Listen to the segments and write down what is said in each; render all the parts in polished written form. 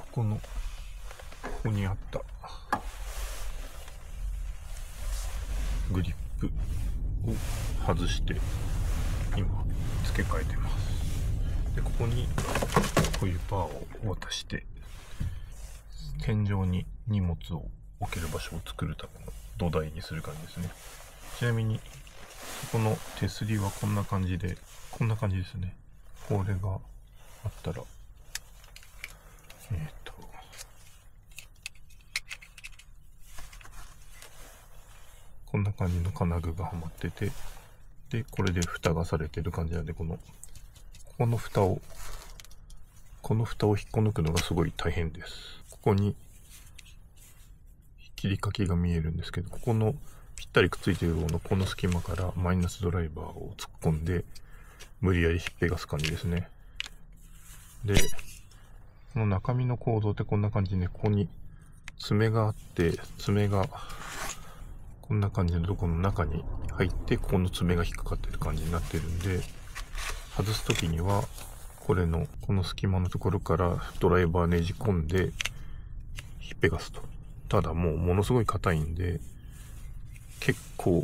ここにあったグリップを外して今付け替えてます。でここにこういうバーを渡して天井に荷物を置ける場所を作るための土台にする感じですね。ちなみにこの手すりはこんな感じで、こんな感じですね。これがあったらこんな感じの金具がはまってて、でこれで蓋がされてる感じなんで、この蓋を引っこ抜くのがすごい大変です。ここに切り欠きが見えるんですけど、ここのぴったりくっついているこの隙間からマイナスドライバーを突っ込んで無理やりひっぺがす感じですね。でこの中身の構造ってこんな感じで、ここに爪があって、爪がこんな感じのところの中に入って、ここの爪が引っかかってる感じになってるんで、外すときにはこの隙間のところからドライバーねじ込んでひっぺがすと。ただもうものすごい硬いんで、結構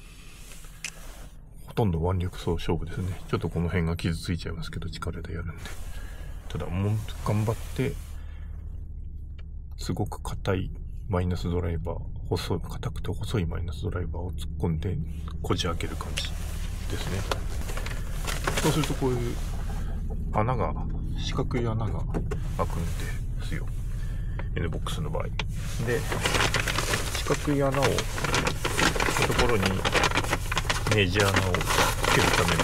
ほとんど腕力勝負ですね。ちょっとこの辺が傷ついちゃいますけど、力でやるんで。ただもう頑張ってすごく硬いマイナスドライバー、硬くて細いマイナスドライバーを突っ込んでこじ開ける感じですね。そうするとこういう四角い穴が開くんですよ、 N ボックスの場合で。四角い穴をところにネジ穴をつけるため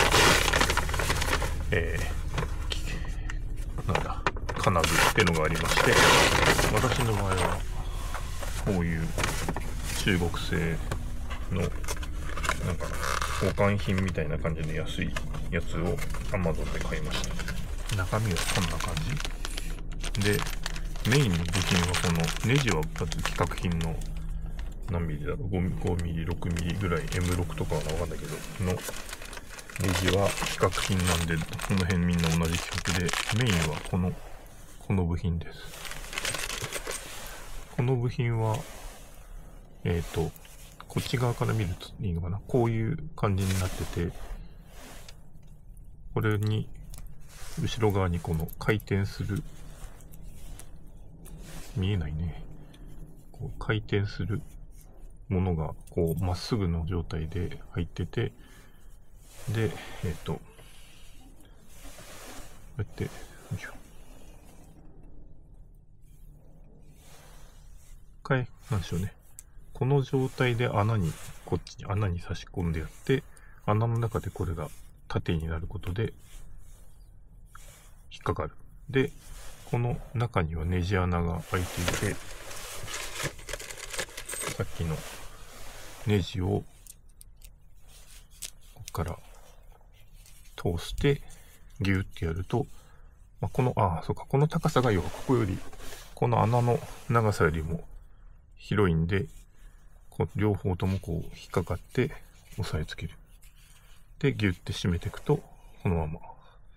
の金具っていうのがありまして、私の場合はこういう中国製の交換品みたいな感じで安いやつを Amazon で買いました。中身はこんな感じで、メインの部品はこのネジは規格品の何ミリだろう、5ミリ6ミリぐらい M6 とかは分かんないけどのネジは規格品なんで、この辺みんな同じ規格で、メインはこの部品です。この部品はこっち側から見るといいのかな、こういう感じになってて、これに後ろ側にこの回転する、見えないね、こう回転するものがこうまっすぐの状態で入ってて、でこうやって、なんでしょうね、この状態でこっちに穴に差し込んでやって、穴の中でこれが縦になることで引っかかる。でこの中にはネジ穴が開いていて、さっきのネジをここから通してギューってやると、この高さが要はここより、この穴の長さよりも広いんで、両方ともこう引っかかって押さえつける。でギュッて締めていくと、このまま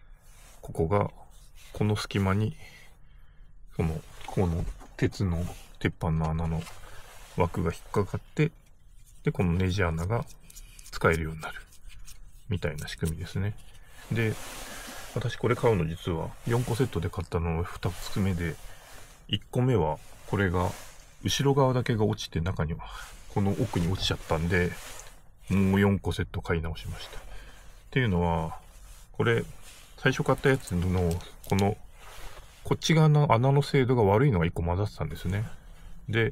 この隙間にこの鉄の鉄板の穴の枠が引っかかって、でこのネジ穴が使えるようになるみたいな仕組みですね。で私これ買うの実は4個セットで買ったの2つ目で、1個目はこれが後ろ側だけが落ちて、中にはこの奥に落ちちゃったんで、もう4個セット買い直しました。っていうのは、これ最初買ったやつのこっち側の穴の精度が悪いのが1個混ざってたんですね。で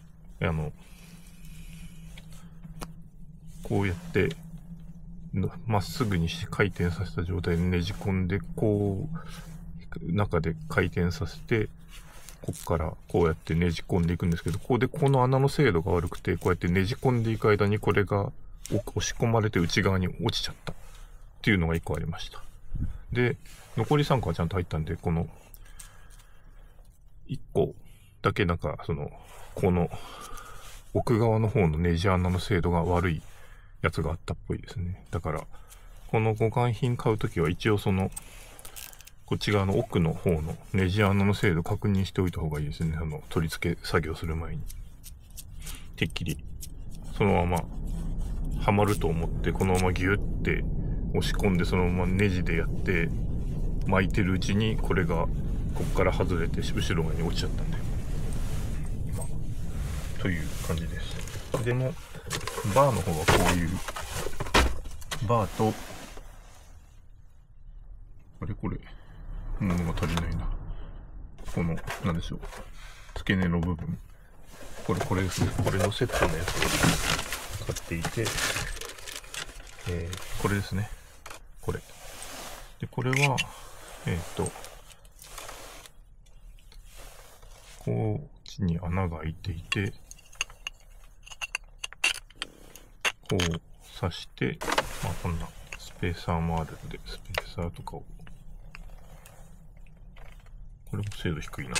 こうやってまっすぐに回転させた状態でねじ込んで、こう中で回転させて、こっからこうやってねじ込んでいくんですけど、この穴の精度が悪くて、こうやってねじ込んでいく間にこれが押し込まれて内側に落ちちゃったっていうのが1個ありました。で残り3個はちゃんと入ったんで、この1個だけこの奥側の方のネジ穴の精度が悪いやつがあったっぽいですね。だからこの互換品買うときは一応ここっち側の奥の方のネジ穴の精度確認しておいた方がいいですね。取り付け作業する前に。てっきり、そのまま、はまると思って、このままギュッて押し込んで、そのままネジでやって、巻いてるうちに、これが、こっから外れて、後ろ側に落ちちゃったんで。まあ、という感じです。でも、バーの方はこういう、バーと、これ、ものが足りないな。この、なんでしょう。付け根の部分。これですね。これのセットのやつを買っていて、これですね。これ。で、これは、こっちに穴が開いていて、こう刺して、まあこんなスペーサーもあるんで、スペーサーとかを、これも精度低いな。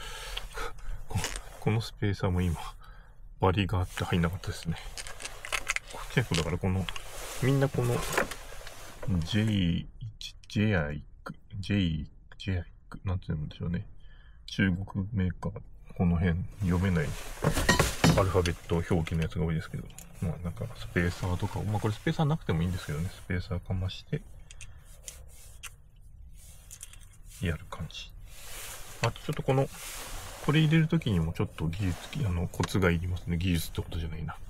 このスペーサーも今、バリがあって入んなかったですね。結構だからみんなこの、J、なんて言うんでしょうね。中国メーカー、この辺読めないアルファベット表記のやつが多いですけど、まあなんかスペーサーとかを、まあこれスペーサーなくてもいいんですけどね、スペーサーかまして、やる感じ。あとちょっとこれ入れるときにもちょっと技術、コツがいりますね。技術ってことじゃないな。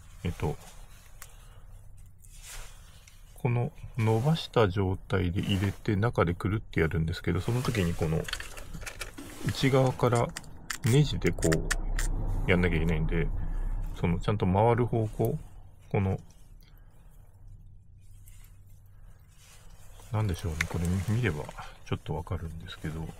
この伸ばした状態で入れて中でくるってやるんですけど、その時にこの内側からネジでこうやんなきゃいけないんで、ちゃんと回る方向、なんでしょうね。これ見ればちょっとわかるんですけど、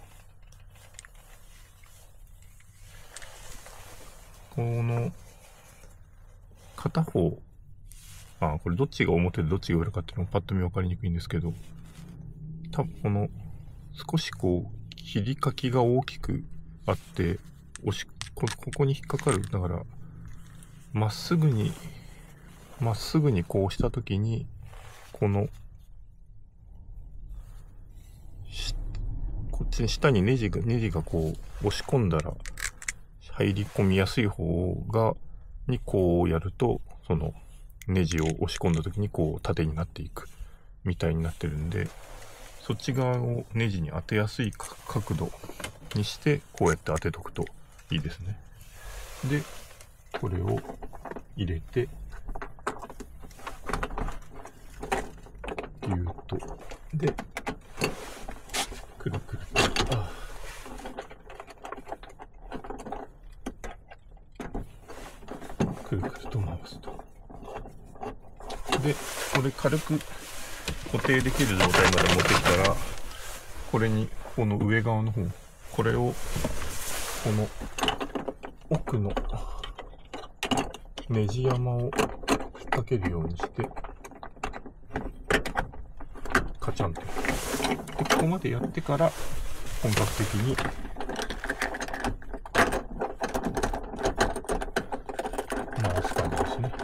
この片方、これどっちが表でどっちが裏かっていうのもパッと見分かりにくいんですけど、多分少し切り欠きが大きくあって、ここに引っかかる。だから、まっすぐにこうしたときに、こっちに下にネジがこう押し込んだら、入り込みやすい方にこうやると、ネジを押し込んだ時にこう縦になっていくみたいになってるんで、そっち側をネジに当てやすい角度にしてこうやって当てとくといいですね。で、これを入れてギューッとでくるくるとくるくると回すと。で、これ軽く固定できる状態まで持ってきたら、これにこの上側の方、これをこの奥のネジ山を引っ掛けるようにしてカチャンと。で、ここまでやってから本格的に回す感じですね。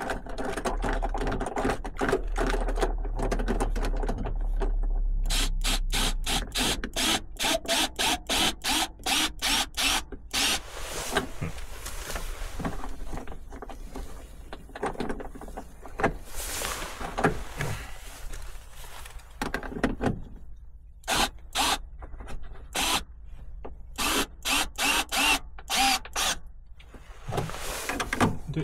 で、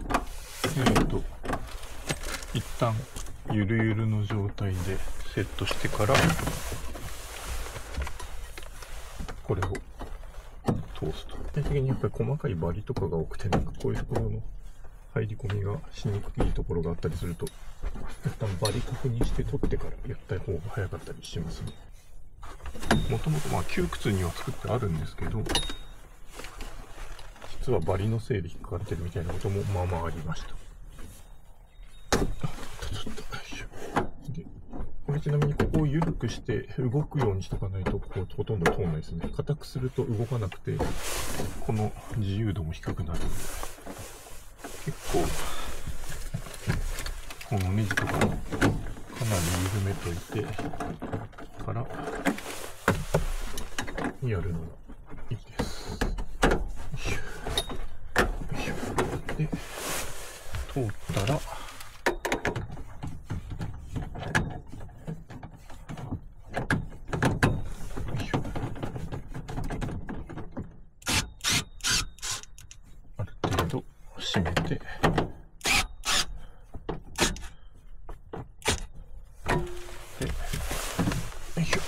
一旦ゆるゆるの状態でセットしてから、これを通すと。基本的にやっぱり細かいバリとかが多くて、なんかこういうところの入り込みがしにくいところがあったりすると、一旦バリ確認して取ってからやった方が早かったりしますね。もともと窮屈には作ってあるんですけど、実はバリのせいで引っかかれてるみたいなこともまあまあありました。で、これちなみにここを緩くして動くようにしとかないとほとんど通んないですね。硬くすると動かなくて、この自由度も低くなるので、結構このネジとかもかなり緩めといてからやるのがいいです。よいしょよいしょ。で通ったらある程度締めて、で、よいしょ、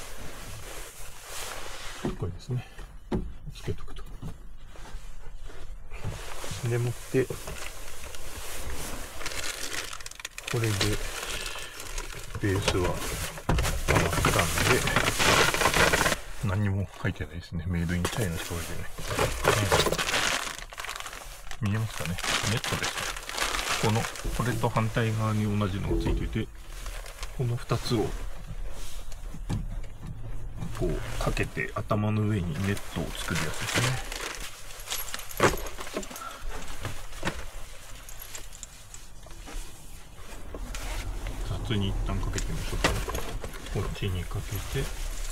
これですね、つけとくと。でもってこれでベースは溜まったんで、何も入ってないですね。メイドインチャイナしか置いてない。見えますかね、ネットですね。これと反対側に同じのがついてて、この2つをこうかけて頭の上にネットを作るやつですね。雑に一旦かけてみましょうかね。こっちにかけて、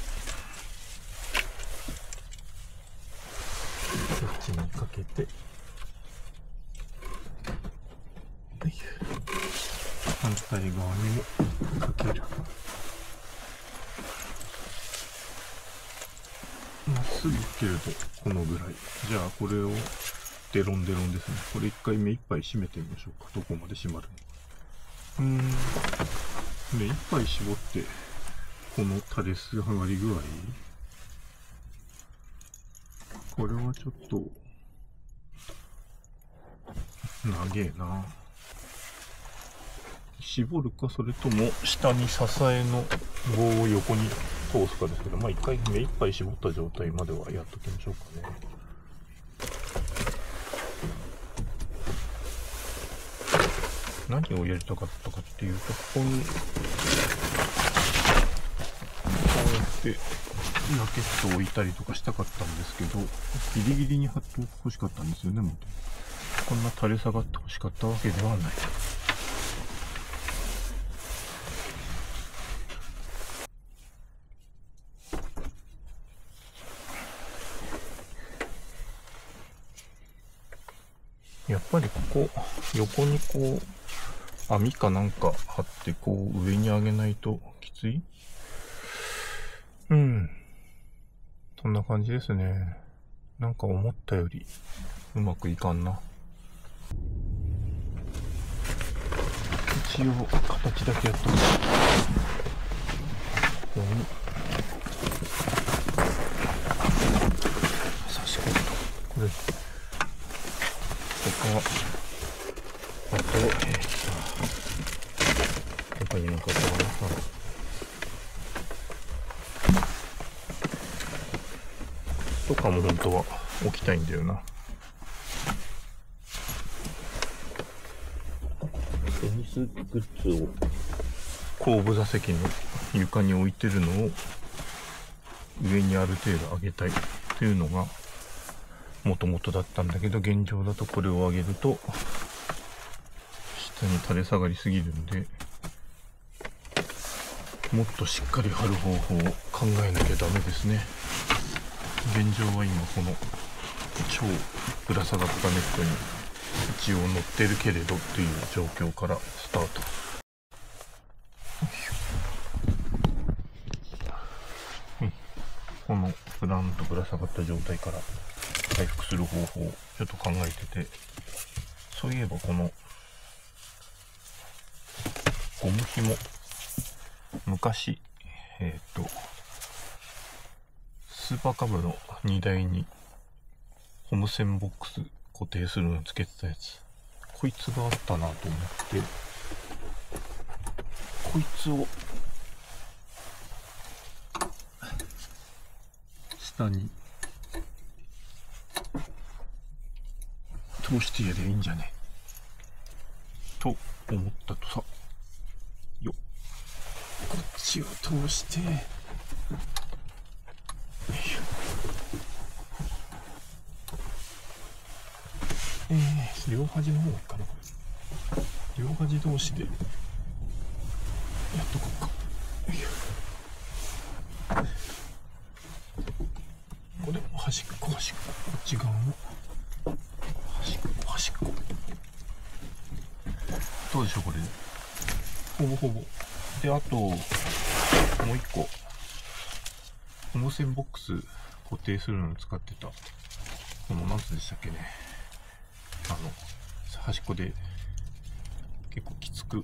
こっちにかけて、反対側にもかける。まっすぐ切るとこのぐらい。じゃあこれをデロンデロンですね。これ一回目いっぱい締めてみましょうか。どこまで締まるのか。目いっぱい絞って、この垂れす上がり具合。これはちょっと長えな。絞るか、それとも下に支えの棒を横に通すかですけど、まあ一回目いっぱい絞った状態まではやっときましょうかね。何をやりたかったかっていうと、ここにこうやってラケットを置いたりとかしたかったんですけど、ギリギリに貼って欲しかったんですよね。もうこんな垂れ下がって欲しかったわけではない。やっぱりここ横にこう網かなんか貼ってこう上に上げないときつい。そんな感じですね。なんか思ったよりうまくいかんな。一応形だけやっとく。ここに差し込むと、これあと他になんかあったかな。とかも本当は置きたいんだよな。テニスグッズを後部座席の床に置いてるのを上にある程度上げたいというのがもともとだったんだけど、現状だとこれを上げると下に垂れ下がりすぎるんで、もっとしっかり貼る方法を考えなきゃダメですね。現状は今この超ぶら下がったネットに一応乗ってるけれどっていう状況からスタート。このブランとぶら下がった状態から回復する方法をちょっと考えてて、そういえばこのゴム紐、昔スーパーカブの荷台にホム線ボックス固定するのつけてたやつ、こいつがあったなと思って、こいつを下に通してやればいいんじゃねと思ったとさ。よっ、こっちを通して、両端の方がいいかな。両端同士でやっとこうか。 端っこ、こっち側の端っこ。どうでしょうこれで。ほぼほぼ。で、あと、もう一個。ホモ線ボックス固定するのに使ってた、この、なんつでしたっけね。端っこで結構きつく。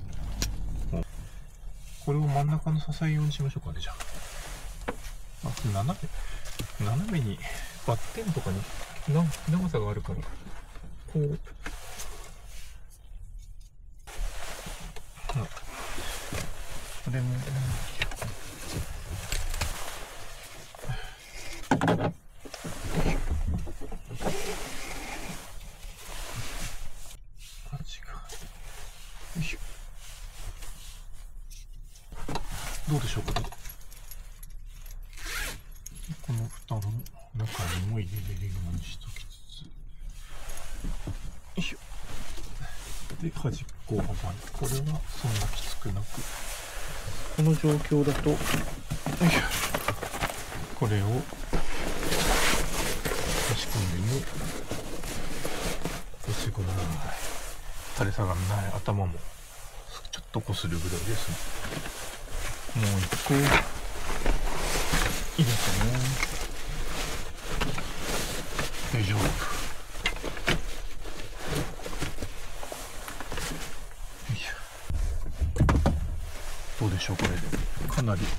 これを真ん中の支え用にしましょうかね、じゃあ。斜めに、バッテンとかに長さがあるから、こう、これも、どうでしょうかね。この蓋の中にも入れれるようにしときつつ、よいしょ。で、端っこを幅に。これはそんなきつくなく、この状況だと、よいしょ。これを差し込んでも、落ち込まない。垂れ下がらない。頭もちょっとこするぐらいですね。もう一個入れてね。大丈夫。どうでしょうこれで。かなり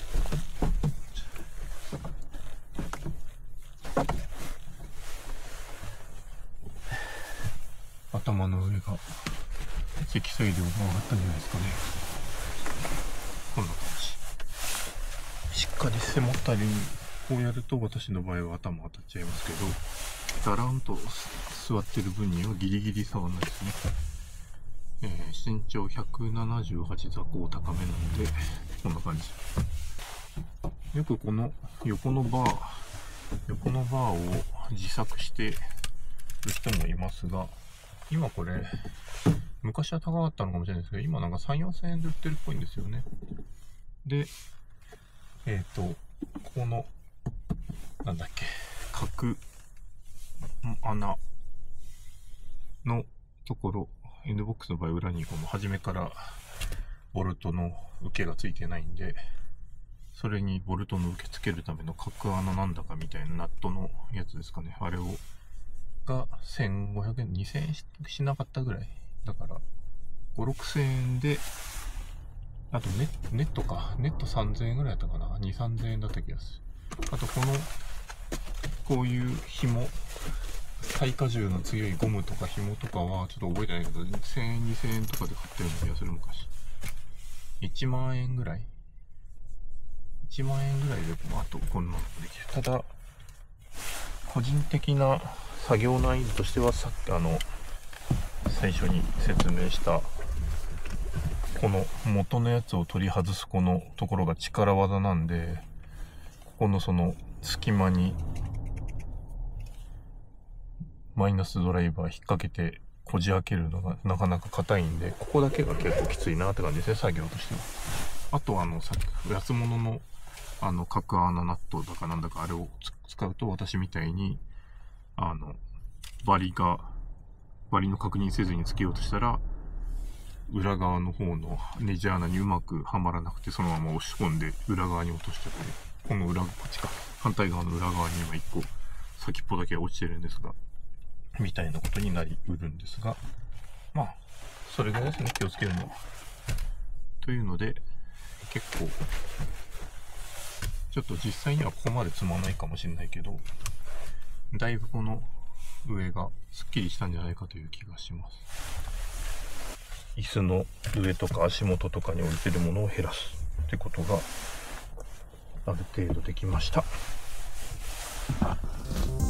頭の上が積載量が上がったんじゃないですかね。こんな感じ。しっかり背もたれにこうやると、私の場合は頭当たっちゃいますけど、だらんと座ってる分にはギリギリ触らないですね。身長178、座高高めなんで、こんな感じ。よくこの横のバーを自作してる人もいますが、今これ、昔は高かったのかもしれないですけど、今なんか3、4000円で売ってるっぽいんですよね。で、ここの、なんだっけ、角穴のところ、N ボックスの場合裏にこの初めからボルトの受けがついてないんで、それにボルトの受けつけるための角穴なんだかみたいなナットのやつですかね。あれが1500円、2000円しなかったぐらい。だから、5、6000円で、あとネット3000円ぐらいだったかな。2、3000円だった気がする。あとこういう紐、耐荷重の強いゴムとか紐とかはちょっと覚えてないけど、1000円、2000円とかで買ったような気がする昔。1万円ぐらいで、あとこんなのできる。ただ、個人的な作業難易度としては、最初に説明した、この元のやつを取り外すこのところが力技なんで、ここのその隙間にマイナスドライバー引っ掛けてこじ開けるのがなかなか硬いんで、ここだけが結構きついなって感じですね、作業としては。あとさっき安物の角穴ナットだかなんだかあれを使うと、私みたいにバリの確認せずにつけようとしたら、裏側の方のネジ穴にうまくはまらなくて、そのまま押し込んで裏側に落としちゃって、このこっちか、反対側の裏側に今1個先っぽだけ落ちてるんですが、みたいなことになりうるんですが、まあそれぐらいですね、気をつけるのは。というので、結構ちょっと実際にはここまで積まないかもしれないけど、だいぶこの上がすっきりしたんじゃないかという気がします。椅子の上とか足元とかに置いてるものを減らすってことがある程度できました。